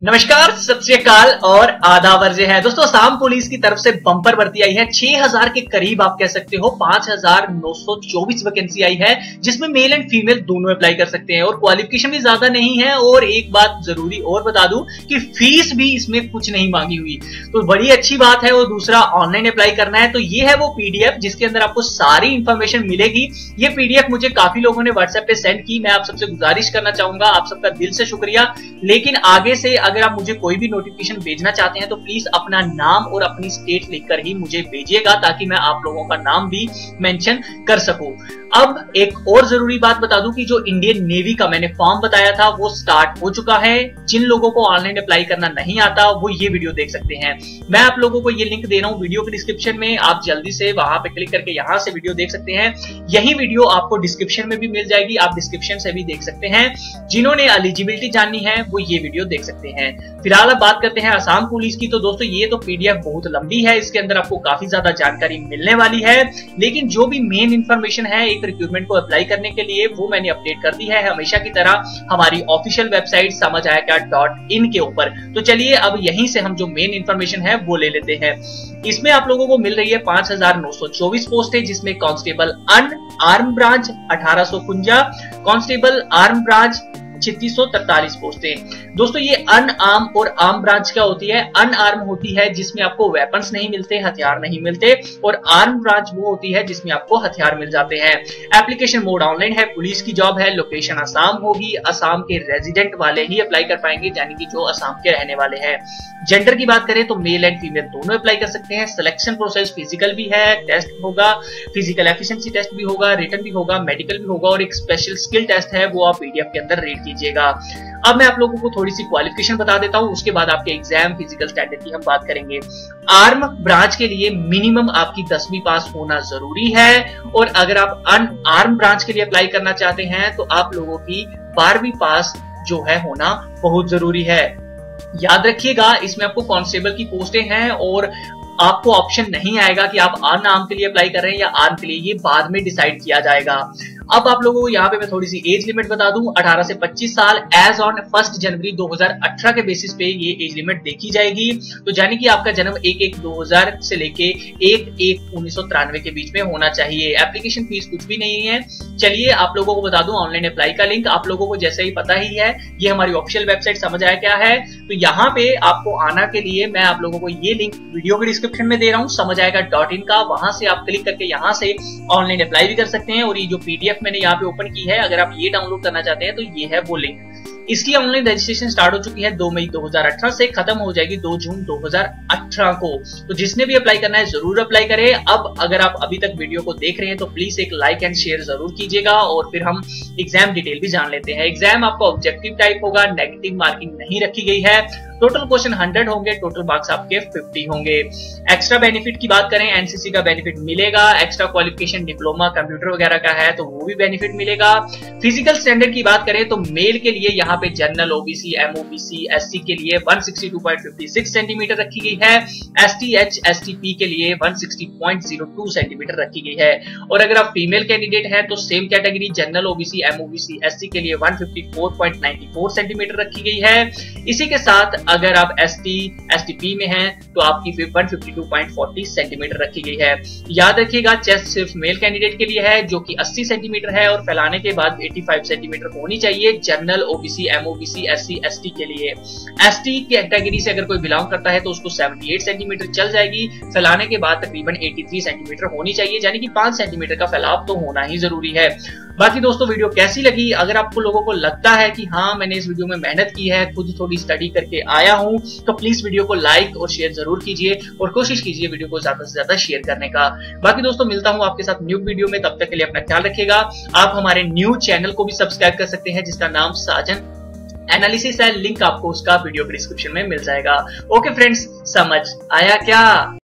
नमस्कार, सत श्री अकाल और आदाब अर्जे है। दोस्तों, असम पुलिस की तरफ से बंपर भर्ती आई है। 6000 के करीब आप कह सकते हो। 5924 वैकेंसी आई है, जिसमें मेल एंड फीमेल दोनों अप्लाई कर सकते हैं और क्वालिफिकेशन भी ज्यादा नहीं है। और एक बात जरूरी और बता दूं कि फीस भी इसमें कुछ नहीं मांगी हुई, तो बड़ी अच्छी बात है। और दूसरा, ऑनलाइन अप्लाई करना है तो ये है वो पीडीएफ जिसके अंदर आपको सारी इंफॉर्मेशन मिलेगी। ये पीडीएफ मुझे काफी लोगों ने व्हाट्सएप पे सेंड की। मैं आप सबसे गुजारिश करना चाहूंगा, आप सबका दिल से शुक्रिया। लेकिन आगे से अगर आप मुझे कोई भी नोटिफिकेशन भेजना चाहते हैं तो प्लीज अपना नाम और अपनी स्टेट लिखकर ही मुझे भेजिएगा, ताकि मैं आप लोगों का नाम भी मेंशन कर सकूं। अब एक और जरूरी बात बता दूं कि जो इंडियन नेवी का मैंने फॉर्म बताया था वो स्टार्ट हो चुका है। जिन लोगों को ऑनलाइन अप्लाई करना नहीं आता वो ये वीडियो देख सकते हैं। मैं आप लोगों को ये लिंक दे रहा हूं वीडियो के डिस्क्रिप्शन में, आप जल्दी से वहां पे क्लिक करके यहां से वीडियो देख सकते हैं। यही वीडियो आपको डिस्क्रिप्शन में भी मिल जाएगी, आप डिस्क्रिप्शन से भी देख सकते हैं। जिन्होंने एलिजिबिलिटी जाननी है वो ये वीडियो देख सकते हैं। फिलहाल अब बात करते हैं असम पुलिस की। तो दोस्तों, ये तो पीडीएफ बहुत लंबी है, इसके अंदर आपको काफी ज्यादा जानकारी मिलने वाली है। लेकिन जो भी मेन इंफॉर्मेशन है एक रिक्रूटमेंट को अप्लाई करने के लिए, वो मैंने अपडेट कर दी है हमेशा की तरह हमारी ऑफिशियल वेबसाइट समझायाक्या.in के ऊपर। तो चलिए अब यहीं से हम जो मेन इंफॉर्मेशन है वो ले लेते हैं। इसमें आप लोगों को मिल रही है 5924 पोस्ट है, जिसमें constable arm branch 1851, constable arm branch 3643 पोस्टें। दोस्तों, ये अनआर्म और आर्म ब्रांच क्या होती है? अनआर्म होती है जिसमें आपको वेपन्स नहीं मिलते, हथियार नहीं मिलते, और आर्म ब्रांच वो होती है जिसमें आपको हथियार मिल जाते हैं। एप्लीकेशन मोड ऑनलाइन है, पुलिस की जॉब है, लोकेशन असम होगी। असम के रेजिडेंट वाले ही अप्लाई कर पाएंगे, यानी कि जो असम के रहने वाले हैं। जेंडर की बात करें तो मेल एंड फीमेल दोनों अप्लाई कर सकते हैं। सिलेक्शन प्रोसेस फिजिकल भी है, टेस्ट होगा, फिजिकल एफिशिएंसी टेस्ट भी होगा, रिटन भी होगा, मेडिकल भी होगा, और एक स्पेशल स्किल टेस्ट है, वो आप पीडीएफ के अंदर रीड कीजिएगा। अब मैं आप लोगों को थोड़ी सी क्वालिफिकेशन बता देता हूं, उसके बाद आपके एग्जाम फिजिकल स्टैंडर्ड की हम बात करेंगे। आर्म ब्रांच के लिए मिनिमम आपकी 10वीं पास होना जरूरी है, और अगर आप अनआर्म ब्रांच के लिए अप्लाई करना चाहते हैं तो आप लोगों की 12वीं पास जो है होना बहुत जरूरी है। याद रखिएगा, इसमें आपको कांस्टेबल की पोस्टें हैं और आपको ऑप्शन नहीं आएगा कि आप अनआर्म के लिए अप्लाई कर रहे हैं या आर्म के लिए, ये बाद में डिसाइड किया जाएगा। अब आप लोगों को यहाँ पे मैं थोड़ी सी एज लिमिट बता दूं, 18 से 25 साल एज ऑन 1 जनवरी 2018 के बेसिस पे ये एज लिमिट देखी जाएगी। तो यानी कि आपका जन्म 1/1/2000 से लेके 1/1/1993 के बीच में होना चाहिए। एप्लीकेशन फीस कुछ भी नहीं है। चलिए आप लोगों को बता दूं ऑनलाइन अप्लाई का लिंक आप लोगों को जैसे ही पता ही है, ये हमारी ऑफिशियल वेबसाइट समझ आया क्या है। तो यहाँ पे आपको आना के लिए मैं आप लोगों को ये लिंक वीडियो के डिस्क्रिप्शन में दे रहा हूँ, समझायाक्या.in का। वहां से आप क्लिक करके यहाँ से ऑनलाइन अप्लाई भी कर सकते हैं। और ये जो पीडीएफ मैंने यहाँ पे ओपन की है, अगर आप ये डाउनलोड करना चाहते हैं तो ये है वो लिंक। इसकी ऑनलाइन रजिस्ट्रेशन स्टार्ट हो चुकी है 2 मई 2018 से, खत्म हो जाएगी 2 जून 2018 को। तो जिसने भी अप्लाई करना है जरूर अप्लाई करें। अब अगर आप अभी तक वीडियो को देख रहे हैं तो प्लीज एक लाइक एंड शेयर जरूर कीजिएगा। और फिर हम एग्जाम डिटेल भी जान लेते हैं। एग्जाम आपका ऑब्जेक्टिव टाइप होगा, नेगेटिव मार्किंग नहीं रखी गई है। टोटल क्वेश्चन 100 होंगे, टोटल मार्क्स आपके 50 होंगे। एक्स्ट्रा बेनिफिट की बात करें, एनसीसी का बेनिफिट मिलेगा। एक्स्ट्रा क्वालिफिकेशन डिप्लोमा कंप्यूटर वगैरह का है तो वो भी बेनिफिट मिलेगा। फिजिकल स्टैंडर्ड की बात करें तो मेल के लिए यहाँ पे जनरल, ओबीसी, एमओबीसी, एससी के लिए 162.56 सेंटीमीटर रखी गई है। एसटी, एच, एसटीपी के लिए 160.02 सेंटीमीटर रखी गई है। और अगर आप फीमेल कैंडिडेट हैं तो same category general, OBC, MOBC, SC के लिए 154.94 सेंटीमीटर रखी गई है। इसी के साथ अगर आप एसटी, एसटीपी में हैं तो आपकी 152.40 सेंटीमीटर रखी गई है। याद रखिएगा, चेस्ट सिर्फ मेल कैंडिडेट के लिए है जो कि 80 सेंटीमीटर है, और फैलाने के बाद 85 सेंटीमीटर होनी चाहिए general, OBC, MOBC, SC, ST के लिए। एसटी कैटेगरी से अगर कोई बिलोंग करता है तो उसको 78 सेंटीमीटर चल जाएगी। फैलाने के बाद तकरीबन 83 सेंटीमीटर होनी चाहिए, यानी कि 5 सेंटीमीटर का फैलाव तो होना ही जरूरी है। बाकी दोस्तों, वीडियो कैसी लगी? अगर आपको लोगों को लगता है कि हाँ मैंने इस वीडियो में मेहनत की है, खुद थोड़ी स्टडी करके आया हूं, तो प्लीज वीडियो को लाइक और शेयर जरूर कीजिए और कोशिश कीजिए वीडियो को ज्यादा से ज्यादा शेयर करने का। बाकी दोस्तों, मिलता हूं आपके साथ न्यू वीडियो में, तब तक के लिए अपना ख्याल रखिएगा। आप हमारे न्यू चैनल को भी सब्सक्राइब कर सकते हैं जिसका नाम साजन एनालिसिस है। लिंक आपको उसका वीडियो डिस्क्रिप्शन में मिल जाएगा। ओके फ्रेंड्स, समझ आया क्या?